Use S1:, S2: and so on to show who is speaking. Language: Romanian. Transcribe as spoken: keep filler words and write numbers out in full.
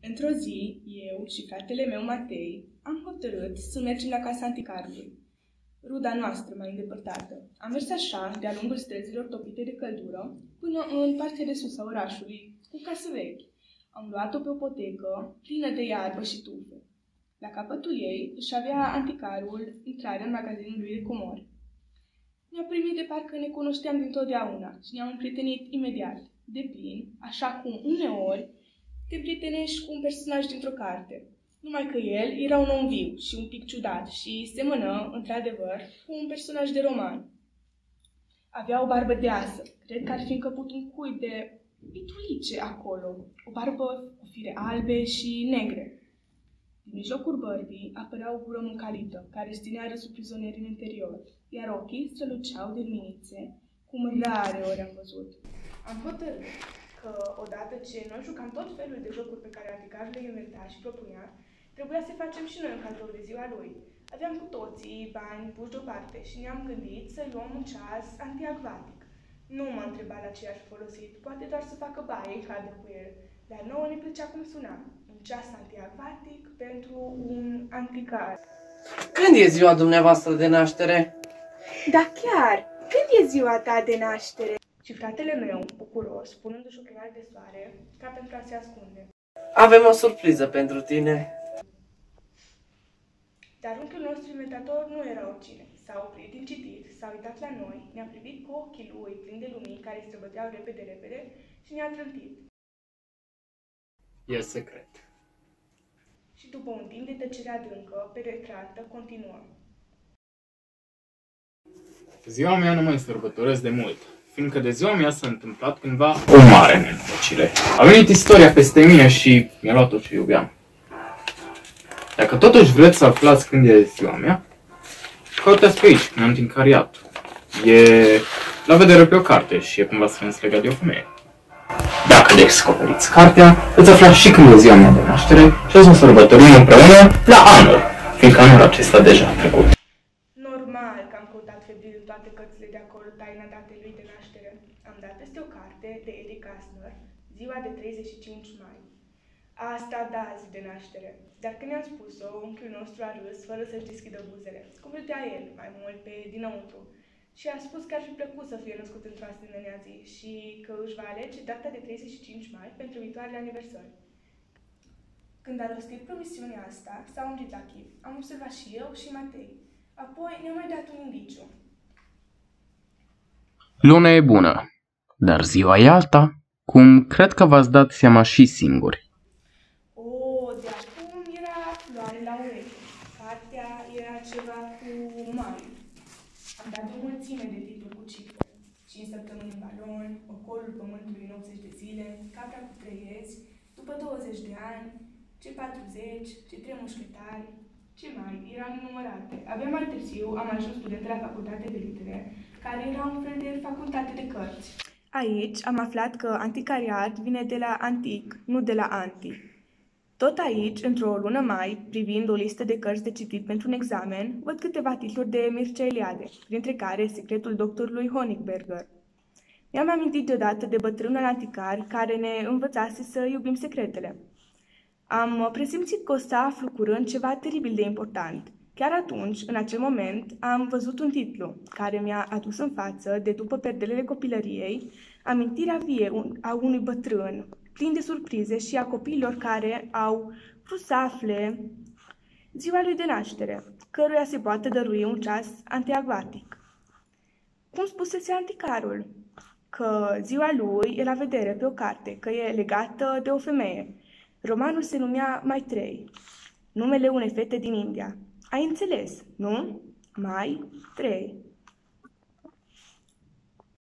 S1: Într-o zi, eu și fratele meu Matei am hotărât să mergem la casa anticarului, ruda noastră mai îndepărtată. Am mers așa, de-a lungul străzilor topite de căldură, până în partea de sus a orașului, cu casă vechi. Am luat-o pe o potecă plină de iarbă și tufe. La capătul ei își avea anticarul intrarea în magazinul lui de comori. Ne-a primit de parcă ne cunoșteam dintotdeauna și ne-am împrietenit imediat, de plin, așa cum uneori te împrietenești cu un personaj dintr-o carte. Numai că el era un om viu și un pic ciudat și semănă, într-adevăr, cu un personaj de roman. Avea o barbă deasă, cred că ar fi încăput un cui de pitulice acolo, o barbă cu fire albe și negre. Din mijlocul bărbii apărea o gură mâncalită, care ținea râsul prizonieri în interior, iar ochii străluceau de luminițe, cum rare ori am văzut. Am hotărât că, odată ce noi jucam tot felul de jocuri pe care anticarul le inventa și propunea, trebuia să facem și noi un cadou de ziua lui. Aveam cu toții bani puși deoparte și ne-am gândit să luăm un ceas antiacvatic. Nu m-a întrebat la ce aș folosit, poate doar să facă baie în cadă cu el, dar nouă ne plăcea cum suna. Un ceas antiacvatic pentru un anticar.
S2: Când e ziua dumneavoastră de naștere?
S1: Da, chiar! Când e ziua ta de naștere? Și fratele meu, bucuros, punându-și ochelari de soare, ca pentru a se ascunde.
S2: Avem o surpriză pentru tine.
S1: Dar unchiul nostru inventator nu era oricine. S-a oprit din citit, s-a uitat la noi, ne-a privit cu ochii lui plini de lumini care străbăteau repede, repede și ne-a trântit.
S3: E secret.
S1: Și după un timp de tăcere adâncă, penetrată, continuă.
S3: Ziua mea nu mai sărbătoresc de mult, fiindcă de ziua mea s-a întâmplat cândva o mare nenorocire. A venit istoria peste mine și mi-a luat tot ce iubeam. Dacă totuși vreți să aflați când e ziua mea, căutați pe aici, în anticariat. E la vedere pe o carte și e cumva strâns legat de o femeie. Dacă descoperiți cartea, veți afla și când e ziua mea de naștere și o să sărbătorim împreună la anul, fiindcă anul acesta deja a trecut.
S1: Normal că am căutat febril în toate cărțile de acolo taina datei lui de naștere. Am dat peste o carte de Eric Asner, ziua de treizeci și cinci mai. Asta da zi de naștere, dar când i-am spus-o, unchiul nostru a râs fără să-și deschidă buzele, cum râdea el, mai mult pe dinăuntru, și a spus că ar fi plăcut să fie născut într-o asemenea zi și că își va alege data de treizeci și cinci mai pentru viitoarele aniversări. Când a rostit promisiunea asta, s-a umbrit la chip. Am observat și eu și Matei. Apoi ne-a mai dat un indiciu.
S4: Luna e bună, dar ziua e alta, cum cred că v-ați dat seama și singuri.
S1: O, de acum era floare la ureche. Cartea era ceva cu mai. Am dat o mulțime de titluri cu cifre. cinci săptămâni în balon, Ocolul pământului în optzeci de zile, Capra cu trei iezi, după douăzeci de ani, ce patruzeci, ce trei mușchetari, ce mai, erau nenumărate. Abia mai târziu am ajuns student la facultate de litere, care era un fel de facultate de cărți. Aici am aflat că anticariat vine de la antic, nu de la anti. Tot aici, într-o lună mai, privind o listă de cărți de citit pentru un examen, văd câteva titluri de Mircea Eliade, printre care Secretul doctorului Honigberger. Mi-am amintit deodată de bătrânul anticar care ne învățase să iubim secretele. Am presimțit că o să aflu curând ceva teribil de important. Chiar atunci, în acel moment, am văzut un titlu care mi-a adus în față, de după perdelele copilăriei, amintirea vie a unui bătrân, plin de surprize și a copiilor care au vrut să afle ziua lui de naștere, căruia se poate dărui un ceas antiacvatic. Cum spusese anticarul? Că ziua lui e la vedere pe o carte, că e legată de o femeie. Romanul se numea Mai trei, numele unei fete din India. Ai înțeles, nu? Mai trei.